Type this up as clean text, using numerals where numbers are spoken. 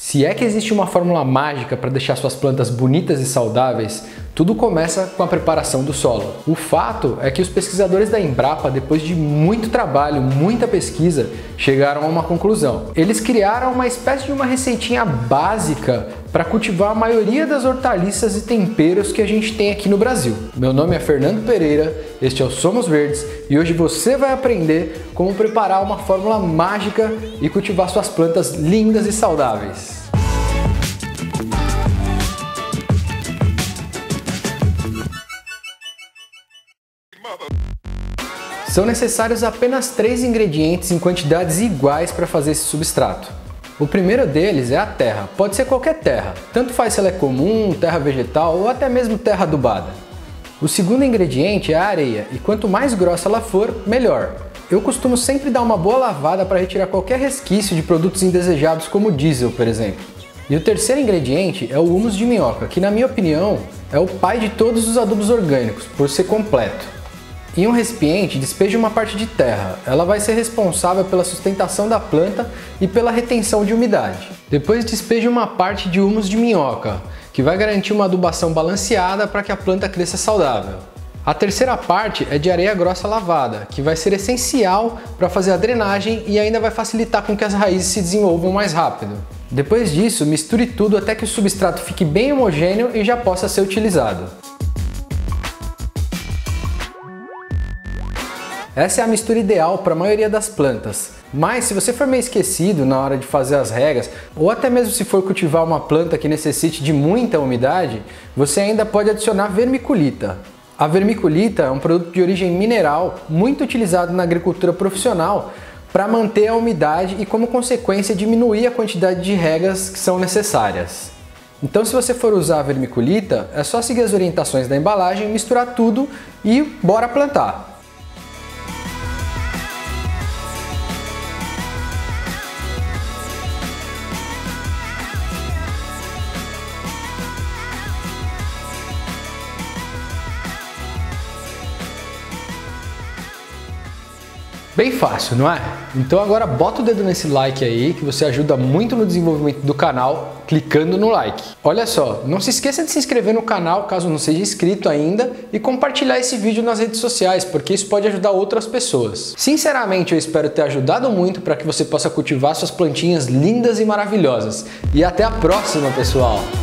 Se é que existe uma fórmula mágica para deixar suas plantas bonitas e saudáveis, tudo começa com a preparação do solo. O fato é que os pesquisadores da Embrapa, depois de muito trabalho, muita pesquisa, chegaram a uma conclusão. Eles criaram uma espécie de uma receitinha básica para cultivar a maioria das hortaliças e temperos que a gente tem aqui no Brasil. Meu nome é Fernando Pereira, este é o Somos Verdes e hoje você vai aprender como preparar uma fórmula mágica e cultivar suas plantas lindas e saudáveis. São necessários apenas 3 ingredientes em quantidades iguais para fazer esse substrato. O primeiro deles é a terra. Pode ser qualquer terra, tanto faz se ela é comum, terra vegetal ou até mesmo terra adubada. O segundo ingrediente é a areia, e quanto mais grossa ela for, melhor. Eu costumo sempre dar uma boa lavada para retirar qualquer resquício de produtos indesejados como diesel, por exemplo. E o terceiro ingrediente é o humus de minhoca, que na minha opinião é o pai de todos os adubos orgânicos, por ser completo. Em um recipiente, despeje uma parte de terra. Ela vai ser responsável pela sustentação da planta e pela retenção de umidade. Depois despeje uma parte de humus de minhoca, que vai garantir uma adubação balanceada para que a planta cresça saudável. A terceira parte é de areia grossa lavada, que vai ser essencial para fazer a drenagem e ainda vai facilitar com que as raízes se desenvolvam mais rápido. Depois disso, misture tudo até que o substrato fique bem homogêneo e já possa ser utilizado. Essa é a mistura ideal para a maioria das plantas, mas se você for meio esquecido na hora de fazer as regas, ou até mesmo se for cultivar uma planta que necessite de muita umidade, você ainda pode adicionar vermiculita. A vermiculita é um produto de origem mineral muito utilizado na agricultura profissional para manter a umidade e, como consequência, diminuir a quantidade de regas que são necessárias. Então, se você for usar a vermiculita, é só seguir as orientações da embalagem, misturar tudo e bora plantar! Bem fácil, não é? Então agora bota o dedo nesse like aí, que você ajuda muito no desenvolvimento do canal, clicando no like. Olha só, não se esqueça de se inscrever no canal, caso não seja inscrito ainda, e compartilhar esse vídeo nas redes sociais, porque isso pode ajudar outras pessoas. Sinceramente, eu espero ter ajudado muito para que você possa cultivar suas plantinhas lindas e maravilhosas. E até a próxima, pessoal!